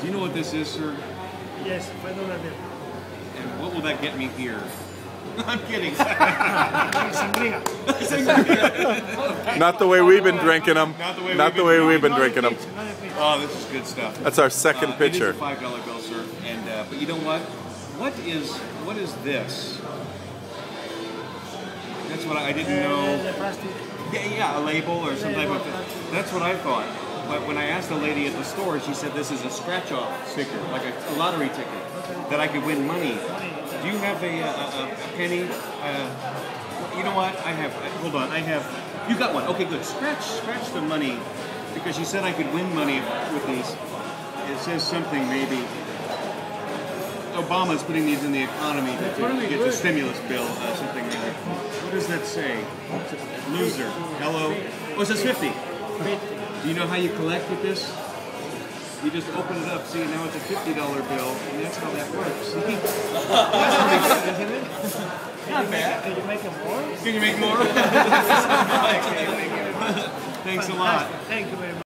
Do you know what this is, sir? Yes, $5 bill. And what will that get me here? I'm kidding. Not the way we've been drinking them. Not the way we've been drinking them. Oh, this is good stuff. That's our second pitcher. It is a $5 bill, sir. And but you know what? What is this? That's what I didn't know. Yeah, a label or some type of. That's what I thought. But when I asked the lady at the store, she said this is a scratch-off sticker, like a lottery ticket, that I could win money. Do you have a penny? You know what? I have. Hold on. I have. You got one. Okay, good. Scratch the money, because you said I could win money with these. It says something maybe. Obama's putting these in the economy to get the stimulus bill. Something. What does that say? Loser. Hello. Oh, it says 50. Do you know how you collect with this? You just open it up, see, now it's a $50 bill, and that's how that works. That's isn't it? Not bad. Can you make them more? Can you make more? Thanks a lot. Thank you very much.